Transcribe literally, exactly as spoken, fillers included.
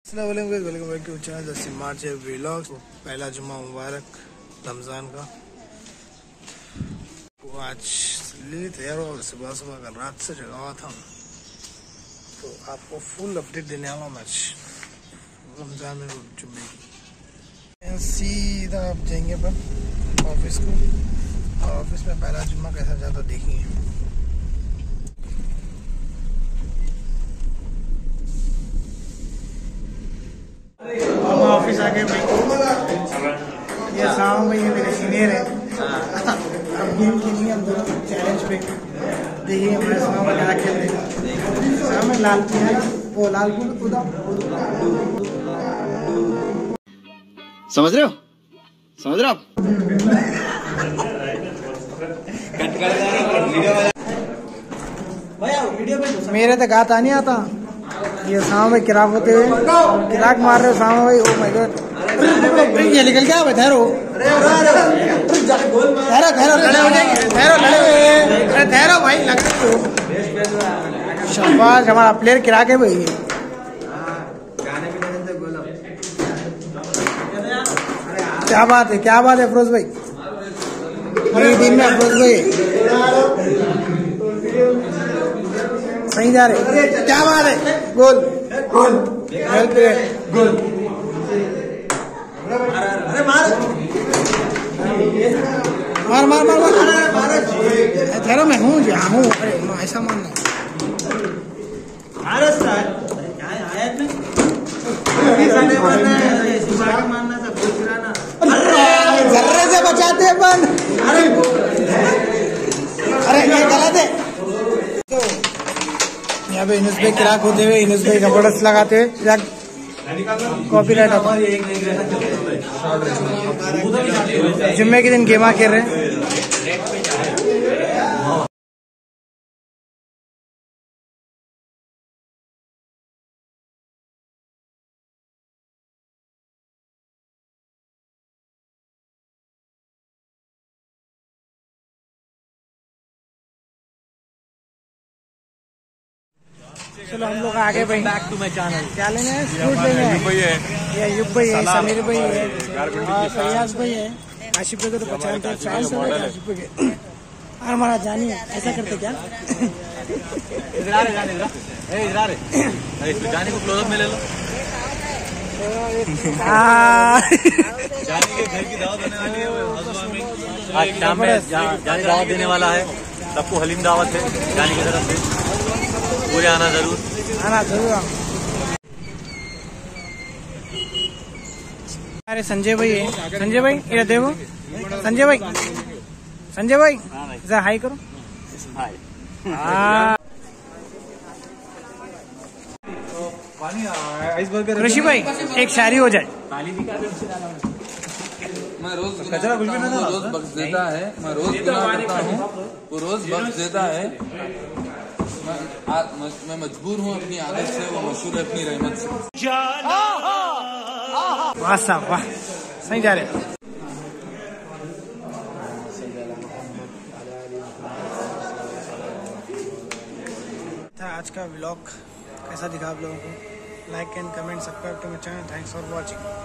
Welcome back to channel smart vlogs. पहला जुम्मा मुबारक रमज़ान का। वो आज लिली तैयार हुआ, सुबह सुबह का रात से जगा हुआ था, तो आपको फुल अपडेट देने वाला हूँ आज रमज़ान में जुम्मे की। सीधा आप जाएंगे अपन ऑफिस को, और ऑफिस में पहला जुम्मा कैसा जाता देखेंगे। ऑफिस आ गए भाई, ये शाम भाई ये मेरे सीनियर है। अब गेम खेलेंगे हम दोनों चैलेंज पे, देखिए हमारे शाम में क्या खेल रहे हैं। शाम में लालपुर है, वो लालपुर उदा समझ रहे हो समझ रहे हो आप। मेरे तो गाता नहीं आता, ये शाम में किराक होते हुए किराक मार रहे हो शाम भाई। ओ माय गॉड, ये निकल गया भाई। ठहरो ठहरो ठहरो लड़े हो जाएंगे, ठहरो लड़े हुए ठहरो भाई, लग रहे हो। शाबाश, हमारा प्लेयर किराक है भाई। क्या बात है, क्या बात है अफरोज भाई, मेरी टीम में अफरोज भाई सही जा रहे। क्या बात है, गोल गोल गोल। अरे मार मार मार मार मार। ठहरो, मैं हूँ जी, हाँ हूँ। अरे ऐसा मानना जर्रे से बचाते अपन। अरे अरे ये गलत है। यहाँ पे इनस भाई किराक होते हुए, इनस भाई जबरदस्त लगाते हुए कॉपीराइट आता है। जुम्मे के दिन गेमा खेल रहे हैं। चलो हम लोग आगे भाई, बैक टू माय चैनल। क्या लेना है, फ्रूट लेना है। ये अयूब भाई है, समीर भाई है, फरियाज भाई है, आशिफ भाई को तो पहचानते हैं, फैंस हैं आशिफ भाई के। और हमारा जानी है, ऐसा करते क्या। इधर आ रे, जाने इधर ए इधर आ रे, जाने को क्लोज अप में ले लो। जाने के घर की दावत होने वाली है आज शाम में। जाने दावत देने वाला है सबको, हलीम दावत है जाने की तरफ से, पूरे आना जरूर, आना जरूर। अरे संजय भाई है, संजय भाई इधर देखो, संजय भाई, संजय भाई जरा हाई करो। ऋषि भाई एक शायरी हो जाए। मैं रोज कचरा कुछ भी ना, रोज बख्श देता है, मैं रोज गुनाह करता हूँ, वो रोज बख्श देता है। मैं मजबूर हूँ अपनी आदत से, वो मशहूर है अपनी रहमत से। वाह साहब वाह, सही जा रहे। आज का व्लॉग कैसा दिखा आप लोगों को? Like and comment, subscribe to my channel. Thanks for watching.